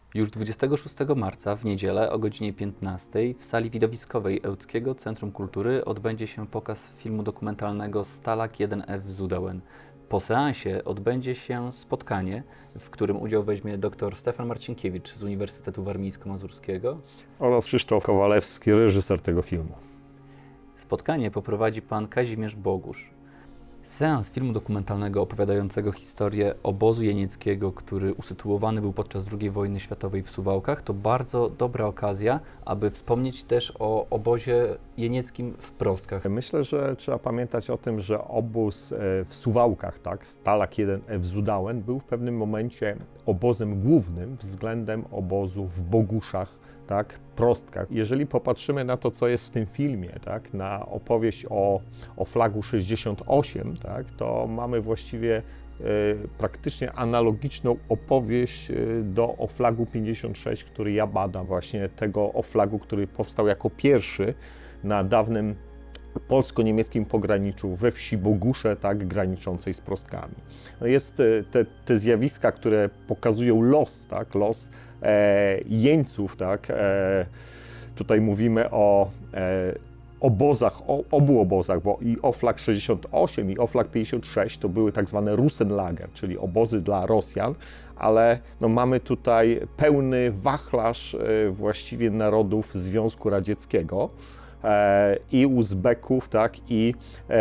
Już 26 marca w niedzielę o godzinie 15 w sali widowiskowej Ełckiego Centrum Kultury odbędzie się pokaz filmu dokumentalnego Stalag 1F Zudełen. Po seansie odbędzie się spotkanie, w którym udział weźmie dr Stefan Marcinkiewicz z Uniwersytetu Warmińsko-Mazurskiego oraz Krzysztof Kowalewski, reżyser tego filmu. Spotkanie poprowadzi pan Kazimierz Bogusz. Seans filmu dokumentalnego opowiadającego historię obozu jenieckiego, który usytuowany był podczas II wojny światowej w Suwałkach, to bardzo dobra okazja, aby wspomnieć też o obozie jenieckim w Prostkach. Myślę, że trzeba pamiętać o tym, że obóz w Suwałkach, tak, Stalag 1F Zudełen, był w pewnym momencie obozem głównym względem obozu w Boguszach, tak, Prostkach. Jeżeli popatrzymy na to, co jest w tym filmie, tak, na opowieść o Flagu 68, tak, to mamy właściwie praktycznie analogiczną opowieść do Oflagu 56, który ja badam, właśnie tego Oflagu, który powstał jako pierwszy na dawnym polsko-niemieckim pograniczu we wsi Bogusze, tak, graniczącej z Prostkami. No jest te zjawiska, które pokazują los, tak, los jeńców, tak, tutaj mówimy o obozach, obu obozach, bo i Oflag 68 i Oflag 56 to były tak zwane Russenlager, czyli obozy dla Rosjan, ale no mamy tutaj pełny wachlarz właściwie narodów Związku Radzieckiego, i Uzbeków, tak, i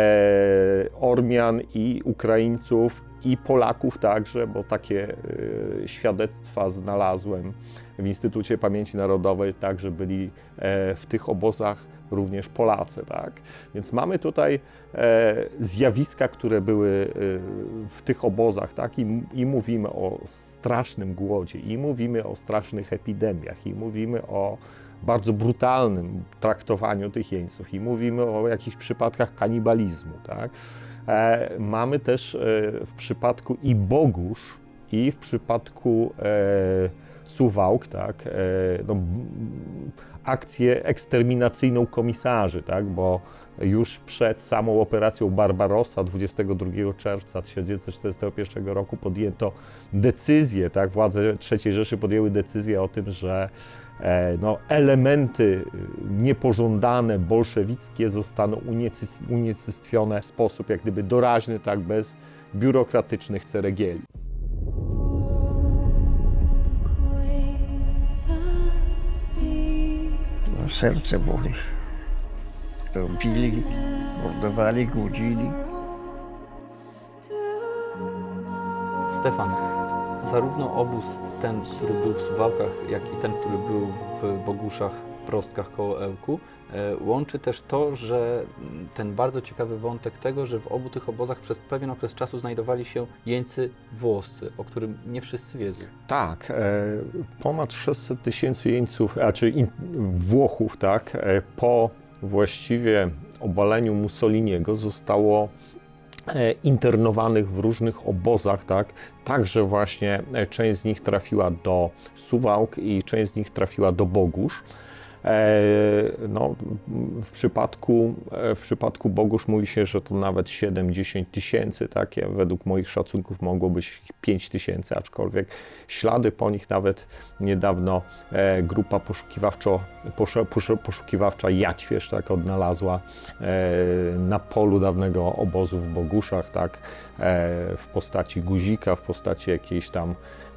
Ormian, i Ukraińców, i Polaków także, bo takie świadectwa znalazłem w Instytucie Pamięci Narodowej, także byli w tych obozach również Polacy, tak. Więc mamy tutaj zjawiska, które były w tych obozach, tak, i mówimy o strasznym głodzie, i mówimy o strasznych epidemiach, i mówimy o bardzo brutalnym traktowaniu tych jeńców, i mówimy o jakichś przypadkach kanibalizmu, tak. Mamy też w przypadku i Bogusz, i w przypadku Suwałk, tak, no, akcję eksterminacyjną komisarzy, tak, bo już przed samą operacją Barbarossa 22 czerwca 1941 roku podjęto decyzję, tak, władze III Rzeszy podjęły decyzję o tym, że no, elementy niepożądane, bolszewickie zostaną unicestwione w sposób jak gdyby doraźny, tak, bez biurokratycznych ceregieli. No, serce boli. To bili, mordowali, głodzili. Stefan, zarówno obóz ten, który był w Suwałkach, jak i ten, który był w Boguszach, Prostkach koło Ełku, łączy też to, że ten bardzo ciekawy wątek tego, że w obu tych obozach przez pewien okres czasu znajdowali się jeńcy włoscy, o którym nie wszyscy wiedzą. Tak, ponad 600 tysięcy jeńców, Włochów, tak, po właściwie obaleniu Mussoliniego zostało internowanych w różnych obozach, tak, także właśnie część z nich trafiła do Suwałk i część z nich trafiła do Bogusz. No, w przypadku Bogusz mówi się, że to nawet 7-10 tysięcy, tak? Według moich szacunków mogło być 5 tysięcy, aczkolwiek ślady po nich nawet niedawno grupa poszukiwawcza Jadźwierz, tak, odnalazła na polu dawnego obozu w Boguszach, tak, w postaci guzika, w postaci jakiejś tam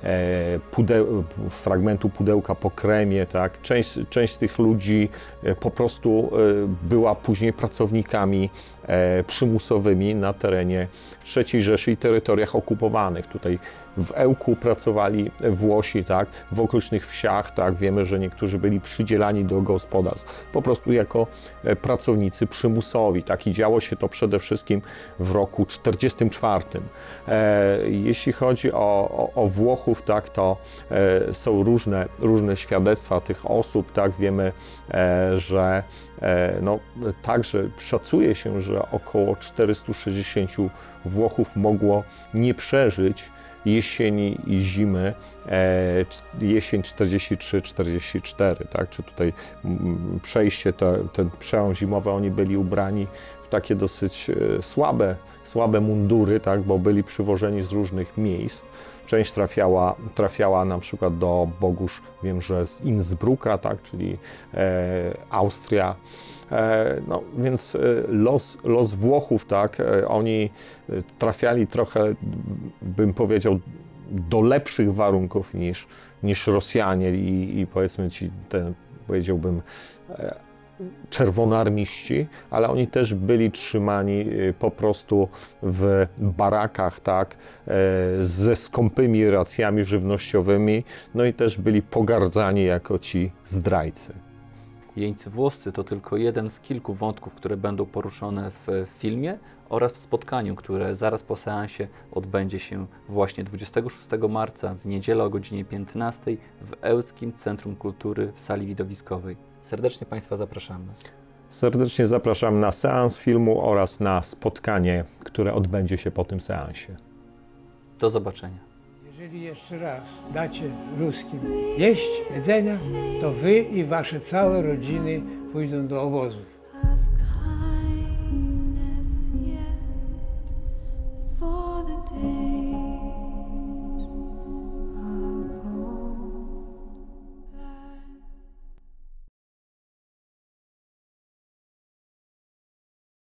fragmentu pudełka po kremie, tak. Część tych ludzi po prostu była później pracownikami przymusowymi na terenie III Rzeszy i terytoriach okupowanych. Tutaj w Ełku pracowali Włosi, tak, w okolicznych wsiach, tak, wiemy, że niektórzy byli przydzielani do gospodarstw, po prostu jako pracownicy przymusowi, tak, i działo się to przede wszystkim w roku 1944. Jeśli chodzi o Włochów, tak, to są różne świadectwa tych osób, tak, wiemy, że no, także szacuje się, że około 460 Włochów mogło nie przeżyć jesieni i zimy, jesień 43-44, tak, czy tutaj przejście, ten przełom zimowy, oni byli ubrani w takie dosyć słabe mundury, tak, bo byli przywożeni z różnych miejsc. część trafiała na przykład do Bogusz, wiem, że z Innsbrucka, tak, czyli Austria. No, więc los Włochów, tak, oni trafiali trochę, bym powiedział, do lepszych warunków niż Rosjanie i powiedzmy ci, powiedziałbym, czerwonoarmiści, ale oni też byli trzymani po prostu w barakach, tak, ze skąpymi racjami żywnościowymi, no i też byli pogardzani jako ci zdrajcy. Jeńcy włoscy to tylko jeden z kilku wątków, które będą poruszone w filmie oraz w spotkaniu, które zaraz po seansie odbędzie się właśnie 26 marca w niedzielę o godzinie 15 w Ełckim Centrum Kultury w sali widowiskowej. Serdecznie Państwa zapraszamy. Serdecznie zapraszam na seans filmu oraz na spotkanie, które odbędzie się po tym seansie. Do zobaczenia. Jeżeli jeszcze raz dacie ruskim jeść, jedzenia, to wy i wasze całe rodziny pójdą do obozów. Of kindness yet for the day.